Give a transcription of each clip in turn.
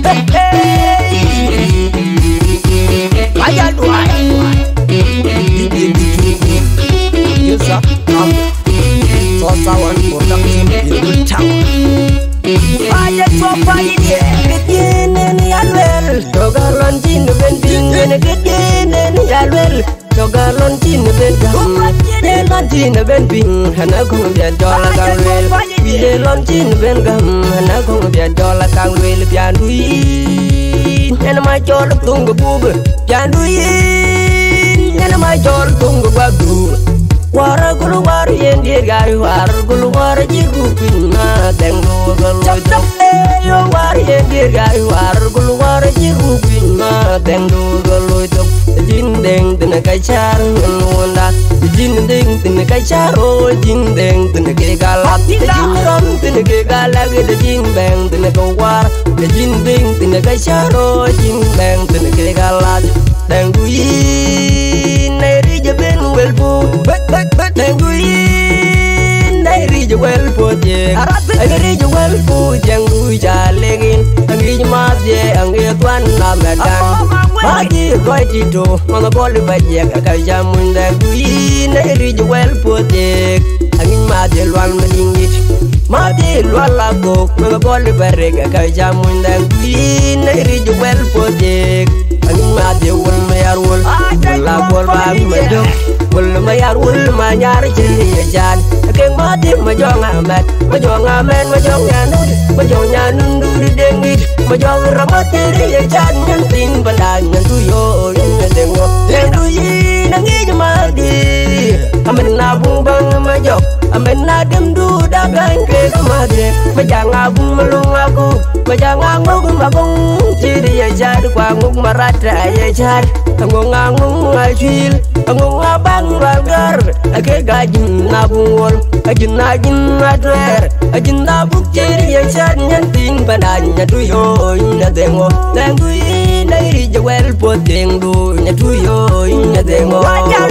Ayah dua. Yes, Sosawan production di Tower. Aja coba ini kejenen yalwel dogalon cin ben pingen kejenen yalwel dogalon cin ben gam delon cin ben ping hana kong dia dola kawel delon cin ben gam hana kong dia dola kawel pianduin hana ma jol tunggu bube pianduin hana ma jol tunggu bagu wara gulu war yen dir gari war gulu war jigu pinna tengu gulu chap yo war yen dir gari war gulu war jigu pinna tengu gulu tok jindeng tena kaichar nunda jindeng tena kaichar o jindeng tena ke galak jindong tena ke galak jindeng tena ko war jindeng tena kaichar o jindeng tena ke galak tengu yin neri jaben welbu Tenguin dari jual pojek, dari jual pojek gua legin, angin mati angin tuan Ramadan, mati kau itu mana boleh bajak kerja munda tenguin dari jual pojek, angin mati luar meningit, mati luar lagu mana boleh barek kerja munda tenguin dari jual pojek, angin mati wul mayar wul, lagu bang medok. Wul mayar wul manyar ciri jan keng mati majong amet majong nyanun duri dengit majong ramat ciri jan nyantin pandangan tuyo nyantengo lenduyi nangi mati amen nabung bang majok amen nadem du dagang ke kemade majang abung melung aku majang anguk magung ciri jan kwanguk marata jan ngangung ngajil ngangung abang bagar ake gajin nabung wol ajin adwer ajin nabuk ciri jan nyantin padanya tuyo nyatengo tenguin dari jawel poteng du nyatuyo nyatengo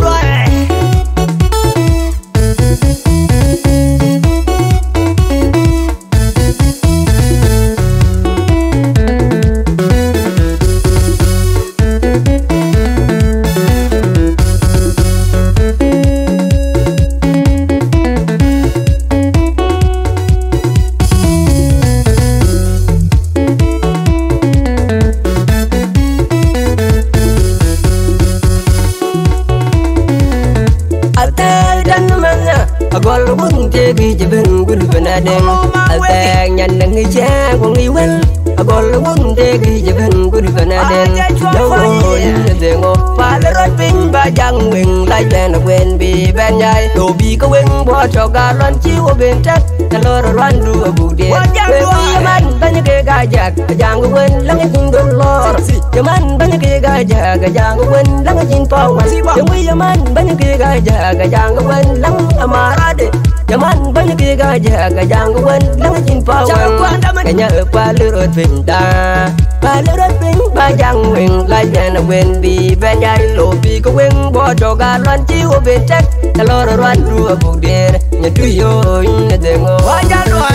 Agol bung tegi jeben gul benadeng alteng nyandeng ija kong iwel agol bung tegi jeben gul benadeng jawon dengo palerot pin bajang wing lai ben wen bi ben jai do bi ko wing bo cho galon chiwo ben tak kalor randu bude we man ban ke gajak jang wen lang jing dol lor jaman ban ke gajak jang wen lang jing pawan we man ban ke gajak jang wen lang amara Jaman banyak gajah gajang wen lang jin pawan kanya palurut pinta palurut pin bajang wing lai ben wen bi ben jai lobi ko wing bo cho galon chiwo betek kalor randu buder nyatuyo nyadengo wajalo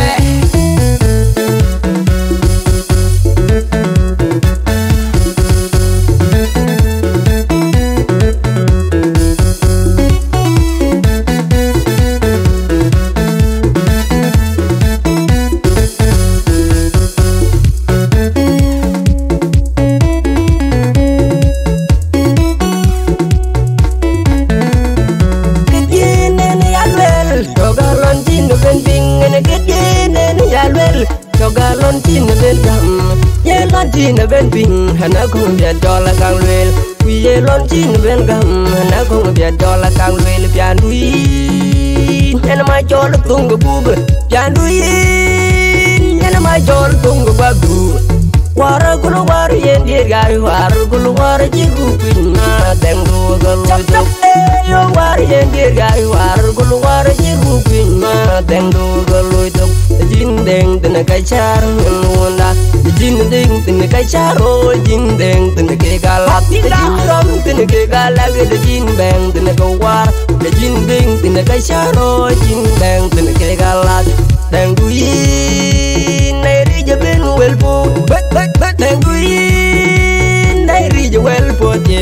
Cina ben ping hana kong dia dola kang lel wiye lon cina ben gam hana kong dia dola kang lel pianduin hana ma jol tunggu bube pianduin hana ma jol tunggu bagu wara gulu war yen dir gari war gulu war jigu pinna tengu gulu tok yo war yen dir gari war gulu war jigu pinna tengu gulu tok jindeng tena kaichar nunda jindeng tena kaichar o jindeng tena ke galak jindong tena ke galak jindeng tena ko war jindeng tena kaichar o jindeng tena ke galak tenguin neri jaben welbu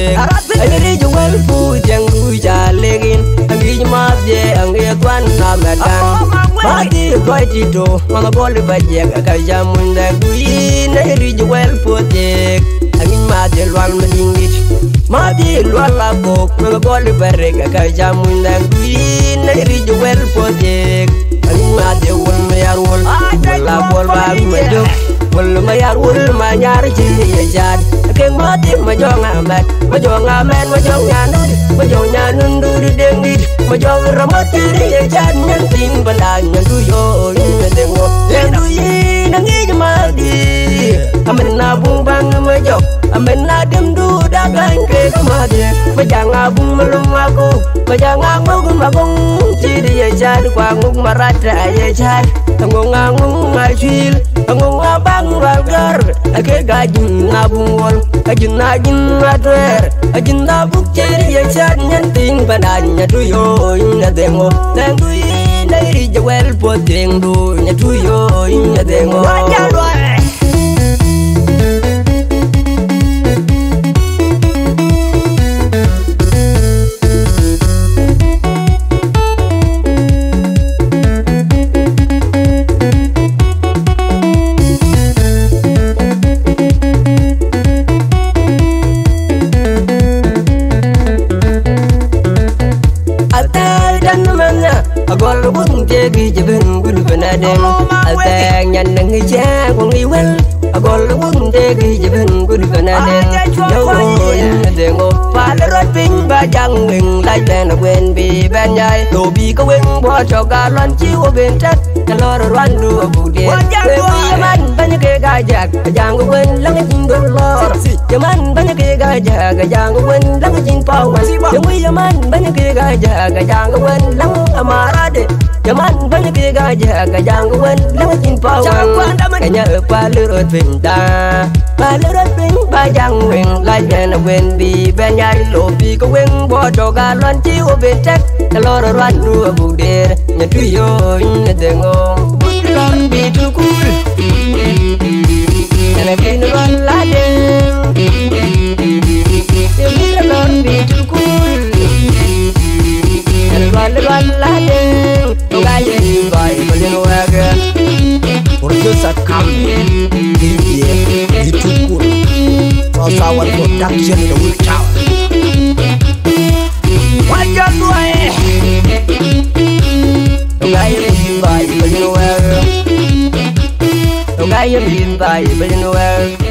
de Agri jual pu yang du jalegin Angi mat de angi kwan na medan Mati koi tito mama boli bajek akajamun da duin Agri jual pu de Angi mat de luan meningit Mati luan labok mama boli barek akajamun da duin Agri jual pu de Angi mat de wal mayar wal Wala bol ba majok Wal mayar wal manyar jini jad Keng mati majong amat Majong amat majong nyanun Majong nyanun duri dengit Majong ramat diri jad Nyantin bandang nyantuyo Nyantengo Nyantuyi nangi jemadi Amen nabung bang majok Amen nadem du dagang ke kemadi Majang abung melum aku Majang abung magong Ciri jad Kuangung marada jad Angung angung ngajil Angung abang ragar Ake gajin nabung wol Ajin ajin adwer Ajin nabuk ciri jad Nyanting bandanya tuyo Nyatengo Nyantuyi Nairi jawel poteng du Nyatuyo Nyatengo Agol bung jegi jeben gul benaden Alteng nyan nang ija kong iwel Agol bung jegi jeben gul benaden Yawo dengo Pala rot ping bajang wing Lai ben wen bi ben yai Tobi ka wing bo cho galon chiwo ben tat Kalor rwan du abu de Wewi yaman banya ke gajak Kajang wen lang jing dolor Yaman banya ke gajak Kajang wen lang jing pawan Yawi yaman banya ke gajak Kajang wen lang amarade Yaman banya ke gajak Kajang wen lang jing pawan Kanya pala rot ping ta Pala rot ping bajang wing Lai ben wen bi ben yai Lobi ka wing bo cho galon chiwo ben tat Kalor rwan du abu de Nyatuyo nyatengo Butlon bitu kul Yana kini rwan ladeng Yana lon bitu kul Yana rwan ladeng Tungaya ibai balin waga Producer kami bitu kul Sasawan production in the Wood Tower Wajan duae Tungaya ibai balin waga Tungaya ibai balin waga